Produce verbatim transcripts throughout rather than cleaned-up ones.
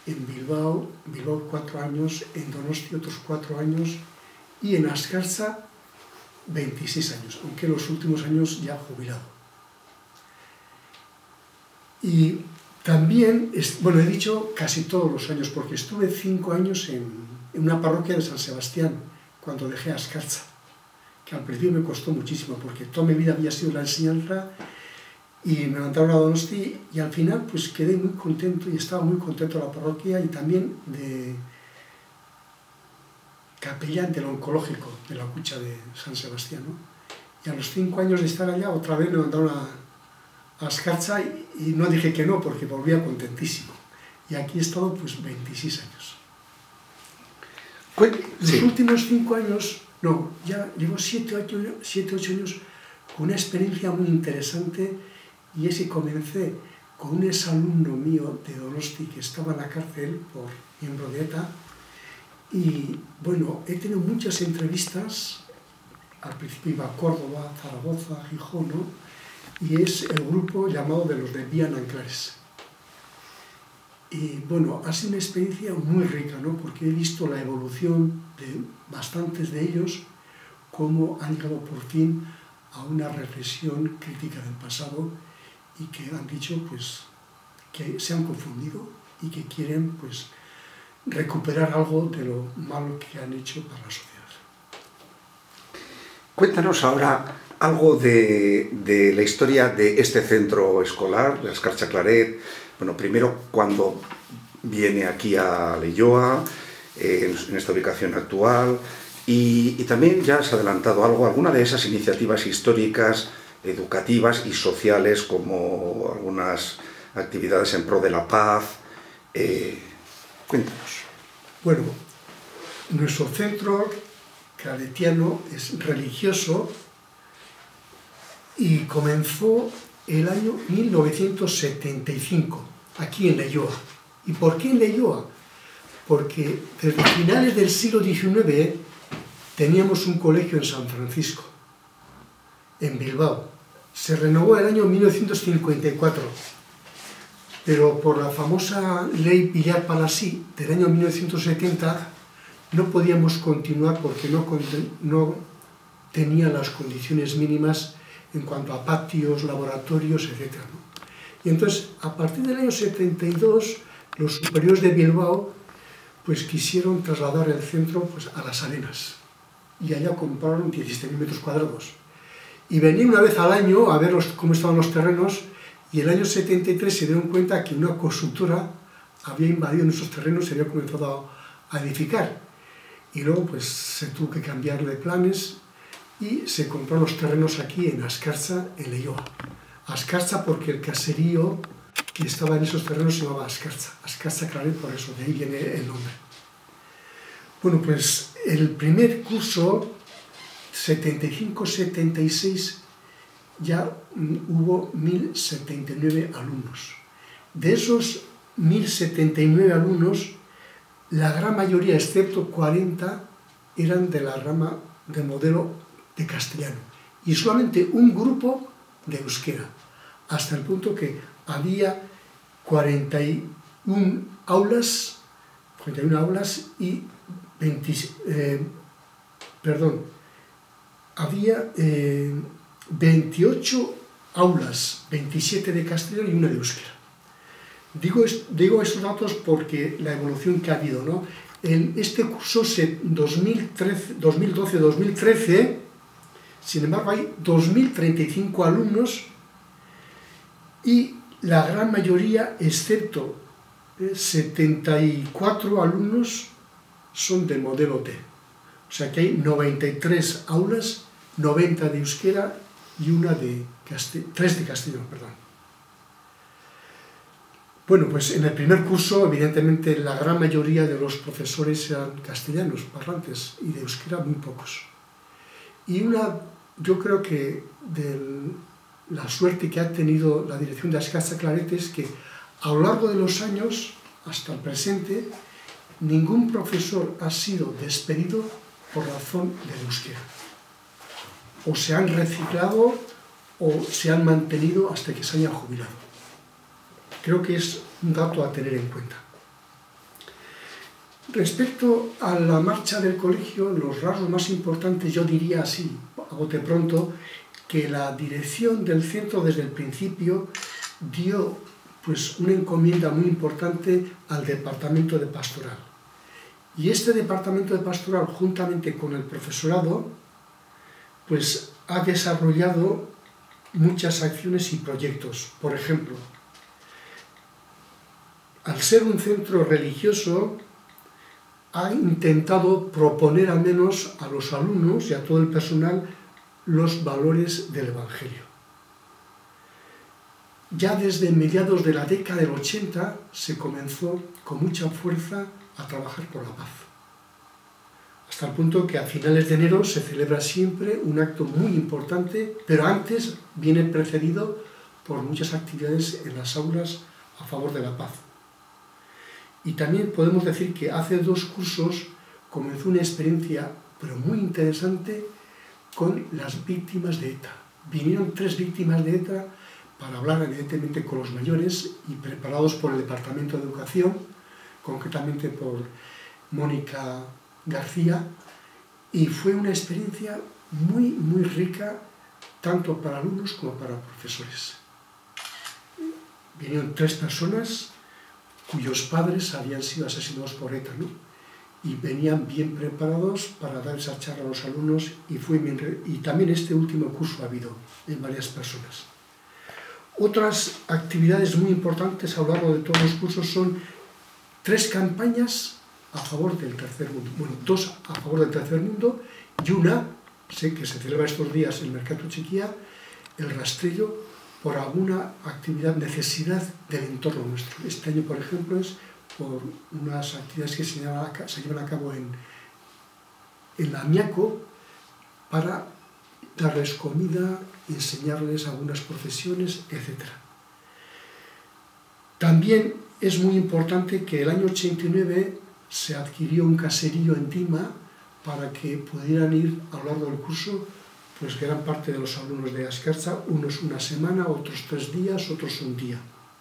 en Bilbao, Bilbao cuatro años, en Donosti otros cuatro años y en Azkartza veintiséis años, aunque en los últimos años ya jubilado. Y también, bueno, he dicho casi todos los años, porque estuve cinco años en, en una parroquia de San Sebastián, cuando dejé Azkartza, que al principio me costó muchísimo, porque toda mi vida había sido la enseñanza, y me mandaron a Donosti, y al final pues quedé muy contento, y estaba muy contento de la parroquia, y también de capellán del oncológico, de la cucha de San Sebastián, ¿no? Y a los cinco años de estar allá, otra vez me mandaron a a Azkartza y, y no dije que no, porque volvía contentísimo. Y aquí he estado pues veintiséis años. Los sí. últimos cinco años, no, ya llevo siete o ocho años con una experiencia muy interesante, y es que comencé con un exalumno mío de Donosti que estaba en la cárcel por miembro de ETA, y bueno, he tenido muchas entrevistas. Al principio iba a Córdoba, Zaragoza, Gijón, ¿no? Y es el grupo llamado de los de Vía Nanclares. Y bueno, ha sido una experiencia muy rica, ¿no? Porque he visto la evolución de bastantes de ellos, cómo han llegado por fin a una reflexión crítica del pasado, y que han dicho pues que se han confundido y que quieren pues recuperar algo de lo malo que han hecho para la sociedad. Cuéntanos ahora algo de, de la historia de este centro escolar, de Azkartza Claret. Bueno, primero, cuando viene aquí a Leioa, eh, en, en esta ubicación actual, y, y también ya has adelantado algo, alguna de esas iniciativas históricas, educativas y sociales, como algunas actividades en pro de la paz. Eh, cuéntanos. Bueno, nuestro centro claretiano es religioso, y comenzó el año mil novecientos setenta y cinco, aquí en Leioa. ¿Y por qué en Leioa? Porque desde finales del siglo diecinueve teníamos un colegio en San Francisco, en Bilbao. Se renovó el año mil novecientos cincuenta y cuatro, pero por la famosa ley Villar-Palasí del año mil novecientos setenta no podíamos continuar, porque no, no tenía las condiciones mínimas en cuanto a patios, laboratorios, etcétera, ¿no? Y entonces, a partir del año setenta y dos, los superiores de Bilbao pues quisieron trasladar el centro pues, a Las Arenas, y allá compraron diecisiete mil metros cuadrados. Y venían una vez al año a ver los, cómo estaban los terrenos, y el año setenta y tres se dieron cuenta que una constructora había invadido nuestros terrenos y había comenzado a, a edificar. Y luego pues se tuvo que cambiar de planes, y se compraron los terrenos aquí en Azkartza, en Leioa. Azkartza porque el caserío que estaba en esos terrenos se llamaba Azkartza, Azkartza Claret, por eso, de ahí viene el nombre. Bueno, pues el primer curso, setenta y cinco setenta y seis, ya hubo mil setenta y nueve alumnos. De esos mil setenta y nueve alumnos, la gran mayoría, excepto cuarenta, eran de la rama de modelo de castellano, y solamente un grupo de euskera, hasta el punto que había cuarenta y una aulas, cuarenta y una aulas y veinte, eh, perdón, había eh, veintiocho aulas, veintisiete de castellano y una de euskera. Digo, digo estos datos porque la evolución que ha habido, ¿no? En este curso dos mil doce dos mil trece, sin embargo, hay dos mil treinta y cinco alumnos, y la gran mayoría, excepto setenta y cuatro alumnos, son de modelo T. O sea que hay noventa y tres aulas, noventa de euskera y una de castellano, tres de castellano, perdón. Bueno, pues en el primer curso, evidentemente, la gran mayoría de los profesores eran castellanos, parlantes, y de euskera muy pocos. Y una, yo creo que de la suerte que ha tenido la dirección de Azkartza Claret es que a lo largo de los años, hasta el presente, ningún profesor ha sido despedido por razón del euskera. O se han reciclado o se han mantenido hasta que se hayan jubilado. Creo que es un dato a tener en cuenta. Respecto a la marcha del colegio, los rasgos más importantes, yo diría así, a bote pronto, que la dirección del centro desde el principio dio pues, una encomienda muy importante al departamento de pastoral. Y este departamento de pastoral, juntamente con el profesorado, pues ha desarrollado muchas acciones y proyectos. Por ejemplo, al ser un centro religioso, ha intentado proponer al menos a los alumnos y a todo el personal los valores del Evangelio. Ya desde mediados de la década del ochenta se comenzó con mucha fuerza a trabajar por la paz. Hasta el punto que a finales de enero se celebra siempre un acto muy importante, pero antes viene precedido por muchas actividades en las aulas a favor de la paz. Y también podemos decir que hace dos cursos comenzó una experiencia, pero muy interesante, con las víctimas de ETA. Vinieron tres víctimas de ETA para hablar evidentemente con los mayores y preparados por el Departamento de Educación, concretamente por Mónica García, y fue una experiencia muy, muy rica, tanto para alumnos como para profesores. Vinieron tres personas cuyos padres habían sido asesinados por ETA, ¿no? Y venían bien preparados para dar esa charla a los alumnos, y, fue bien, y también este último curso ha habido en varias personas. Otras actividades muy importantes a lo largo de todos los cursos son tres campañas a favor del tercer mundo, bueno, dos a favor del tercer mundo y una, sé que se celebra estos días en el Mercado Chiquía, el rastrillo por alguna actividad, necesidad del entorno nuestro. Este año, por ejemplo, es por unas actividades que se llevan a, se llevan a cabo en, en la Amiaco para darles comida, enseñarles algunas profesiones, etcétera. También es muy importante que el año ochenta y nueve se adquirió un caserío en Dima para que pudieran ir a lo largo del curso pues gran parte de los alumnos de Azkartza, unos una semana, otros tres días, otros un día.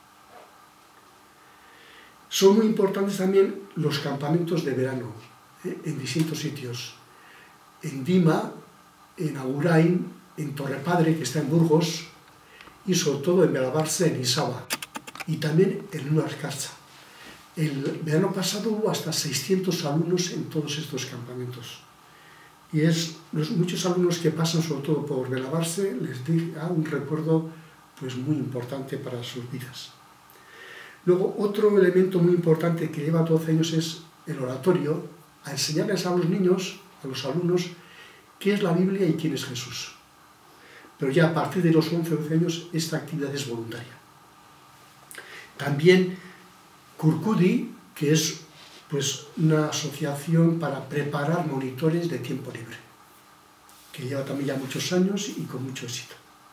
Son muy importantes también los campamentos de verano, ¿eh? en distintos sitios. En Dima, en Agurain, en Torrepadre, que está en Burgos, y sobre todo en Belabarse, en Isaba, y también en Nueva Azkartza. El verano pasado hubo hasta seiscientos alumnos en todos estos campamentos. Y es los muchos alumnos que pasan, sobre todo por Belabarse, les da un recuerdo pues, muy importante para sus vidas. Luego, otro elemento muy importante que lleva doce años es el oratorio, a enseñarles a los niños, a los alumnos, qué es la Biblia y quién es Jesús. Pero ya a partir de los once o doce años esta actividad es voluntaria. También Kurkudi, que es pues, una asociación para preparar monitores de tiempo libre, que lleva también ya muchos años y con mucho éxito.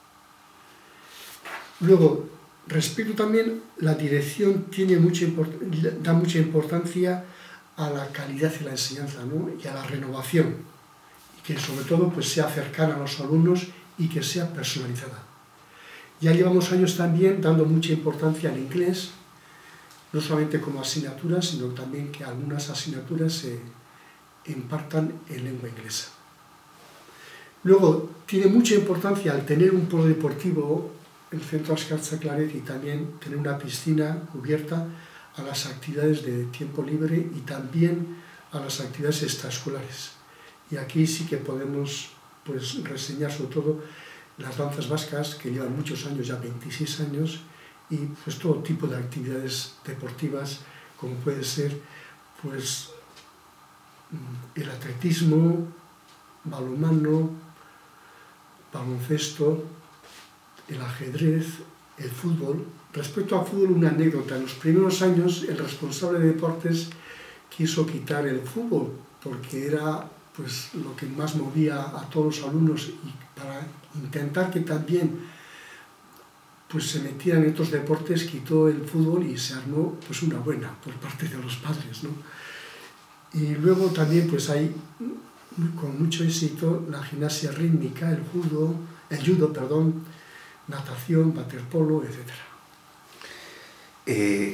Luego, respecto también, la dirección tiene mucha da mucha importancia a la calidad de la enseñanza, ¿no? Y a la renovación, y que sobre todo pues, sea cercana a los alumnos y que sea personalizada. Ya llevamos años también dando mucha importancia al inglés, no solamente como asignatura, sino también que algunas asignaturas se impartan en lengua inglesa. Luego, tiene mucha importancia al tener un polo deportivo, el Centro Azkartza Claret, y también tener una piscina cubierta a las actividades de tiempo libre y también a las actividades extraescolares. Y aquí sí que podemos pues, reseñar sobre todo las danzas vascas, que llevan muchos años, ya veintiséis años, y pues todo tipo de actividades deportivas, como puede ser pues, el atletismo, balonmano, baloncesto, el ajedrez, el fútbol. Respecto al fútbol, una anécdota. En los primeros años, el responsable de deportes quiso quitar el fútbol, porque era pues, lo que más movía a todos los alumnos, y para intentar que también pues se metieran en estos deportes, quitó el fútbol y se armó pues una buena por parte de los padres, ¿no? Y luego también pues hay con mucho éxito la gimnasia rítmica, el judo, el judo, perdón, natación, waterpolo, etcétera. Eh,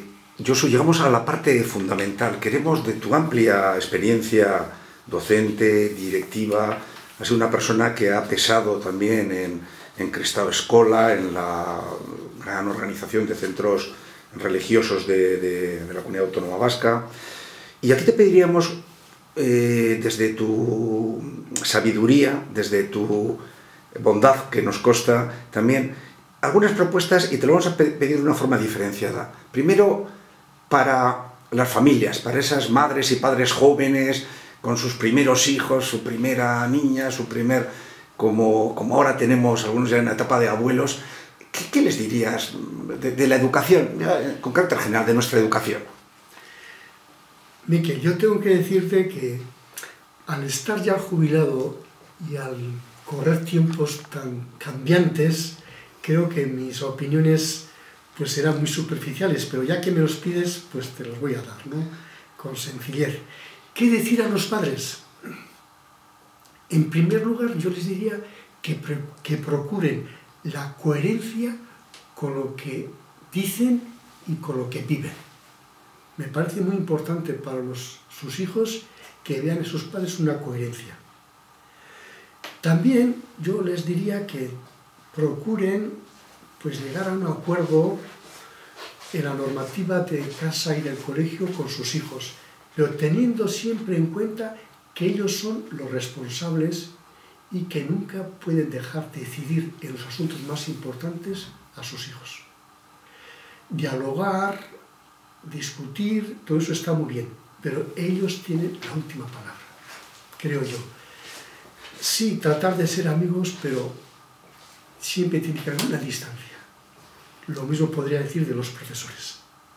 Josu, llegamos a la parte fundamental. Queremos, de tu amplia experiencia docente, directiva, has sido una persona que ha pesado también en, en Cristau Escola, en la gran organización de centros religiosos de, de, de la Comunidad Autónoma Vasca. Y aquí te pediríamos, eh, desde tu sabiduría, desde tu bondad que nos consta, también algunas propuestas, y te lo vamos a pedir de una forma diferenciada. Primero, para las familias, para esas madres y padres jóvenes, con sus primeros hijos, su primera niña, su primer... Como, como ahora tenemos algunos ya en la etapa de abuelos, ¿qué, qué les dirías de, de la educación, ya, con carácter general, de nuestra educación? Miquel, yo tengo que decirte que al estar ya jubilado y al correr tiempos tan cambiantes, creo que mis opiniones pues serán muy superficiales, pero ya que me los pides, pues te los voy a dar, ¿no? Con sencillez. ¿Qué decir a los padres? En primer lugar, yo les diría que, que procuren la coherencia con lo que dicen y con lo que viven. Me parece muy importante para los, sus hijos que vean a sus padres una coherencia. También yo les diría que procuren pues, llegar a un acuerdo en la normativa de casa y del colegio con sus hijos, pero teniendo siempre en cuenta que ellos son los responsables y que nunca pueden dejar de decidir en los asuntos más importantes a sus hijos. Dialogar, discutir, todo eso está muy bien, pero ellos tienen la última palabra, creo yo. Sí, tratar de ser amigos, pero siempre tiene que haber una distancia. Lo mismo podría decir de los profesores.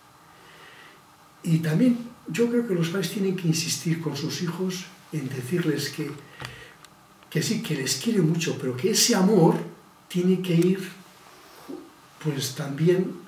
Y también yo creo que los padres tienen que insistir con sus hijos en decirles que, que sí, que les quiere mucho, pero que ese amor tiene que ir pues también